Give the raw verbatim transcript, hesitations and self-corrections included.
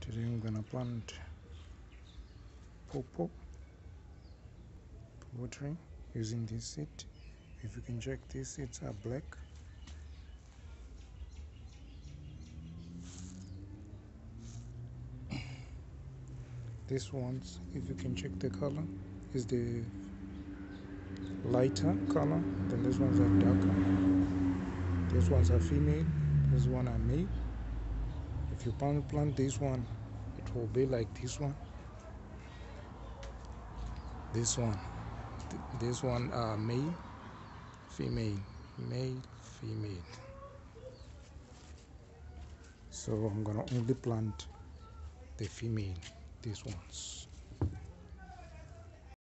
Today I'm gonna plant pawpaw watering using this seed. If you can check, these seeds are black. This ones, if you can check the color, is the lighter color. Then these ones are darker. These ones are female. This one are male. If you plant plant this one, it will be like this one. This one, Th this one are male, female, male, female. So I'm gonna only plant the female, these ones.